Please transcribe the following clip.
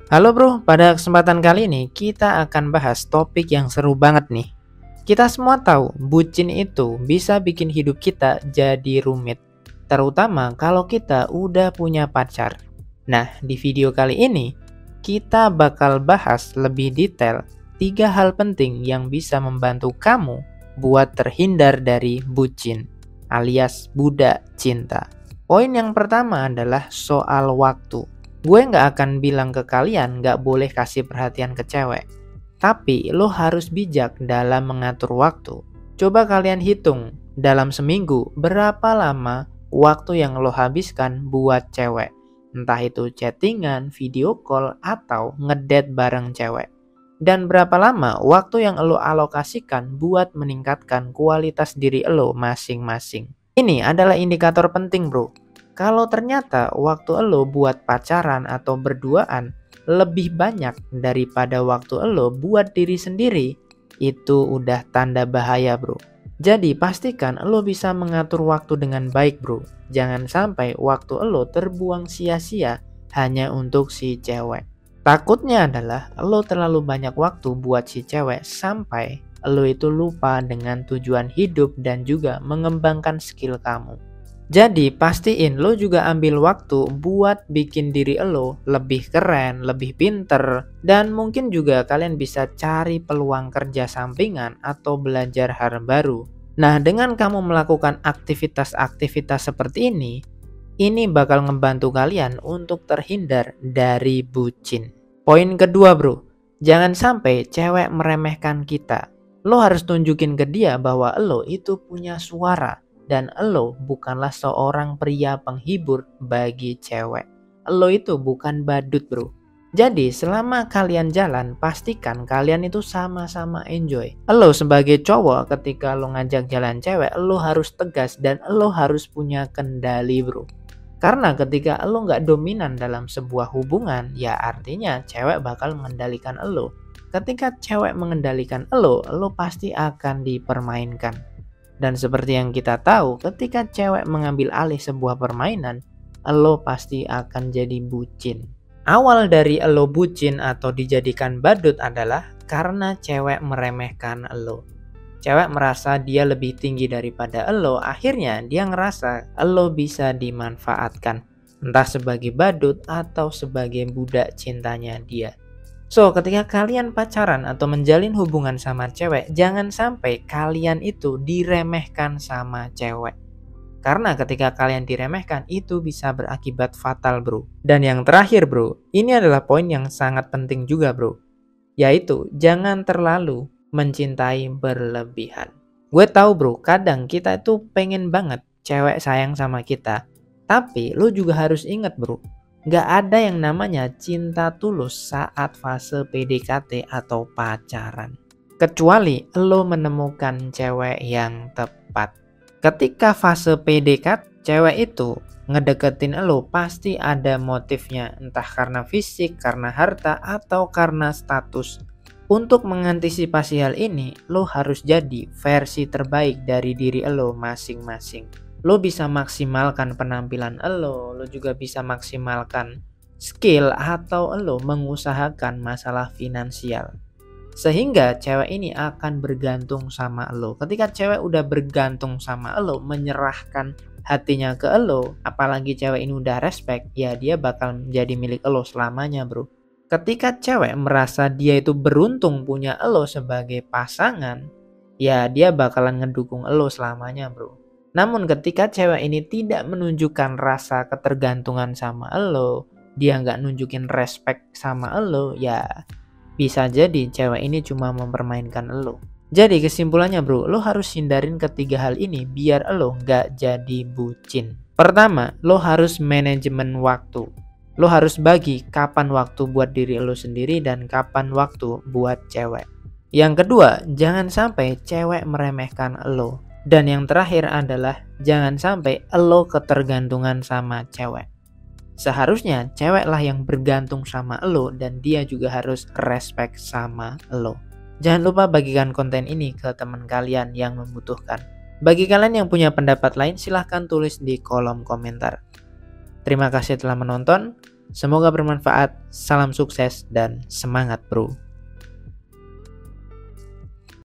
Halo bro, pada kesempatan kali ini kita akan bahas topik yang seru banget nih. Kita semua tahu, bucin itu bisa bikin hidup kita jadi rumit. Terutama kalau kita udah punya pacar. Nah, di video kali ini, kita bakal bahas lebih detail 3 hal penting yang bisa membantu kamu buat terhindar dari bucin, alias budak cinta. Poin yang pertama adalah soal waktu. Gue nggak akan bilang ke kalian nggak boleh kasih perhatian ke cewek. Tapi lo harus bijak dalam mengatur waktu. Coba kalian hitung dalam seminggu berapa lama waktu yang lo habiskan buat cewek. Entah itu chattingan, video call, atau ngedate bareng cewek. Dan berapa lama waktu yang lo alokasikan buat meningkatkan kualitas diri lo masing-masing. Ini adalah indikator penting bro. Kalau ternyata waktu lo buat pacaran atau berduaan lebih banyak daripada waktu lo buat diri sendiri, itu udah tanda bahaya bro. Jadi pastikan lo bisa mengatur waktu dengan baik bro. Jangan sampai waktu lo terbuang sia-sia hanya untuk si cewek. Takutnya adalah lo terlalu banyak waktu buat si cewek sampai lo itu lupa dengan tujuan hidup dan juga mengembangkan skill kamu. Jadi pastiin lo juga ambil waktu buat bikin diri lo lebih keren, lebih pinter, dan mungkin juga kalian bisa cari peluang kerja sampingan atau belajar hal baru. Nah, dengan kamu melakukan aktivitas-aktivitas seperti ini bakal ngebantu kalian untuk terhindar dari bucin. Poin kedua bro, jangan sampai cewek meremehkan kita. Lo harus tunjukin ke dia bahwa lo itu punya suara. Dan lo bukanlah seorang pria penghibur bagi cewek. Lo itu bukan badut bro. Jadi selama kalian jalan, pastikan kalian itu sama-sama enjoy. Lo sebagai cowok ketika lo ngajak jalan cewek, lo harus tegas dan lo harus punya kendali bro. Karena ketika lo nggak dominan dalam sebuah hubungan, ya artinya cewek bakal mengendalikan lo. Ketika cewek mengendalikan lo pasti akan dipermainkan. Dan seperti yang kita tahu, ketika cewek mengambil alih sebuah permainan, lo pasti akan jadi bucin. Awal dari lo bucin atau dijadikan badut adalah karena cewek meremehkan lo. Cewek merasa dia lebih tinggi daripada lo, akhirnya dia ngerasa lo bisa dimanfaatkan. Entah sebagai badut atau sebagai budak cintanya dia. So, ketika kalian pacaran atau menjalin hubungan sama cewek, jangan sampai kalian itu diremehkan sama cewek. Karena ketika kalian diremehkan, itu bisa berakibat fatal bro. Dan yang terakhir bro, ini adalah poin yang sangat penting juga bro. Yaitu, jangan terlalu mencintai berlebihan. Gue tahu bro, kadang kita itu pengen banget cewek sayang sama kita. Tapi lo juga harus ingat bro, gak ada yang namanya cinta tulus saat fase PDKT atau pacaran. Kecuali lo menemukan cewek yang tepat. Ketika fase PDKT, cewek itu ngedeketin lo pasti ada motifnya. Entah karena fisik, karena harta, atau karena status. Untuk mengantisipasi hal ini, lo harus jadi versi terbaik dari diri lo masing-masing. Lo bisa maksimalkan penampilan lo juga bisa maksimalkan skill atau lo mengusahakan masalah finansial. Sehingga cewek ini akan bergantung sama lo. Ketika cewek udah bergantung sama lo, menyerahkan hatinya ke lo, apalagi cewek ini udah respect, ya dia bakal menjadi milik lo selamanya bro. Ketika cewek merasa dia itu beruntung punya lo sebagai pasangan, ya dia bakalan ngedukung lo selamanya bro. Namun ketika cewek ini tidak menunjukkan rasa ketergantungan sama lo, dia nggak nunjukin respect sama lo, ya bisa jadi cewek ini cuma mempermainkan lo. Jadi kesimpulannya bro, lo harus hindarin ketiga hal ini biar lo nggak jadi bucin. Pertama, lo harus manajemen waktu. Lo harus bagi kapan waktu buat diri lo sendiri dan kapan waktu buat cewek. Yang kedua, jangan sampai cewek meremehkan lo. Dan yang terakhir adalah jangan sampai lo ketergantungan sama cewek. Seharusnya ceweklah yang bergantung sama lo dan dia juga harus respect sama lo. Jangan lupa bagikan konten ini ke teman kalian yang membutuhkan. Bagi kalian yang punya pendapat lain silahkan tulis di kolom komentar. Terima kasih telah menonton. Semoga bermanfaat, salam sukses dan semangat bro.